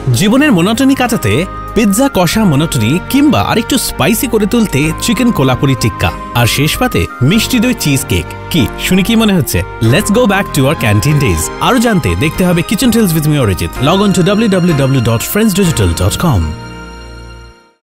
জীবনের মনোটনি কাটাতে পিৎজা কষা মনোটনি কিংবা আরেকটু স্পাইসি করে তুলতে চিকেন কোলাপুরি টিক্কা আর শেষ পাতে মিষ্টি দই চিজ কেক। কি শুনে কি মনে হচ্ছে? Let's go back to our canteen days. আরো জানতে দেখতে হবে kitchen tales with me Arijit. Log on to www.friendsdigital.com।